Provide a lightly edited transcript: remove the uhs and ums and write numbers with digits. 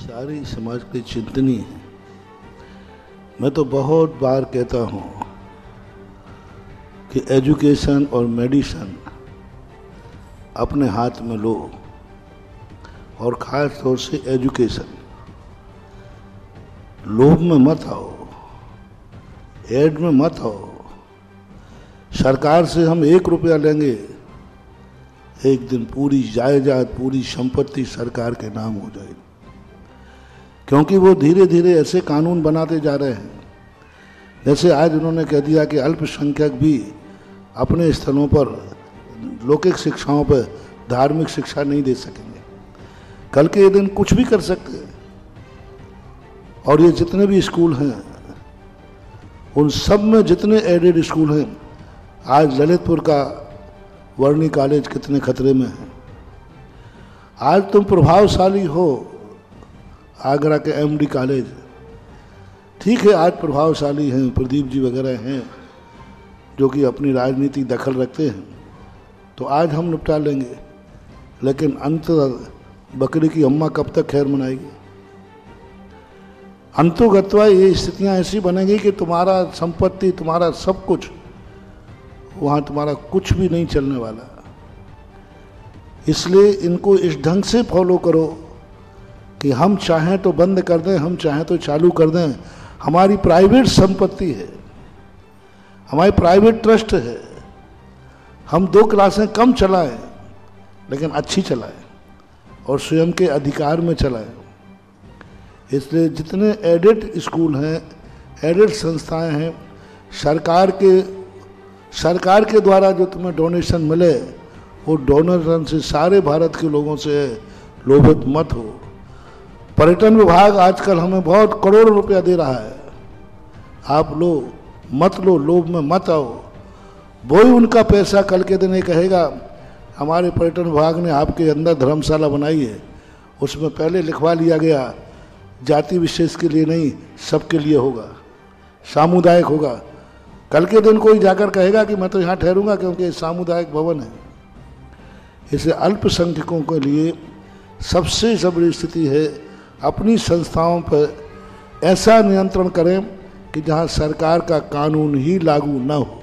सारी समाज की चिंतनी है। मैं तो बहुत बार कहता हूँ कि एजुकेशन और मेडिसिन अपने हाथ में लो, और ख़ास तौर से एजुकेशन। लोभ में मत आओ, एड में मत आओ। सरकार से हम 1 रुपया लेंगे, एक दिन पूरी जायदाद, पूरी संपत्ति सरकार के नाम हो जाएगी, क्योंकि वो धीरे धीरे ऐसे कानून बनाते जा रहे हैं। जैसे आज उन्होंने कह दिया कि अल्पसंख्यक भी अपने स्थलों पर लौकिक शिक्षाओं पर धार्मिक शिक्षा नहीं दे सकेंगे। कल के दिन कुछ भी कर सकते हैं। और ये जितने भी स्कूल हैं, उन सब में जितने एडेड स्कूल हैं, आज ललितपुर का वर्णी कॉलेज कितने खतरे में है। आज तुम प्रभावशाली हो, आगरा के एमडी कॉलेज, ठीक है आज प्रभावशाली हैं, प्रदीप जी वगैरह हैं जो कि अपनी राजनीति दखल रखते हैं, तो आज हम निपटा लेंगे। लेकिन अंत बकरी की अम्मा कब तक खैर मनाएगी। अंतोगत्वा ये स्थितियां ऐसी बनेंगी कि तुम्हारा संपत्ति, तुम्हारा सब कुछ, वहाँ तुम्हारा कुछ भी नहीं चलने वाला। इसलिए इनको इस ढंग से फॉलो करो कि हम चाहें तो बंद कर दें, हम चाहें तो चालू कर दें। हमारी प्राइवेट संपत्ति है, हमारी प्राइवेट ट्रस्ट है। हम 2 क्लासें कम चलाएं, लेकिन अच्छी चलाएं और स्वयं के अधिकार में चलाएं। इसलिए जितने एडेड स्कूल हैं, एडेड संस्थाएं हैं, सरकार के द्वारा जो तुम्हें डोनेशन मिले, वो डोनेशन से सारे भारत के लोगों से लोभित मत हो। पर्यटन विभाग आजकल हमें बहुत करोड़ों रुपया दे रहा है, आप लो मत लो, लोभ में मत आओ। वो ही उनका पैसा कल के दिन ये कहेगा हमारे पर्यटन विभाग ने आपके अंदर धर्मशाला बनाई है, उसमें पहले लिखवा लिया गया जाति विशेष के लिए नहीं, सबके लिए होगा, सामुदायिक होगा। कल के दिन कोई जाकर कहेगा कि मैं तो यहाँ ठहरूंगा क्योंकि सामुदायिक भवन है। इसे अल्पसंख्यकों के लिए सबसे बड़ी स्थिति है, अपनी संस्थाओं पर ऐसा नियंत्रण करें कि जहाँ सरकार का कानून ही लागू न हो।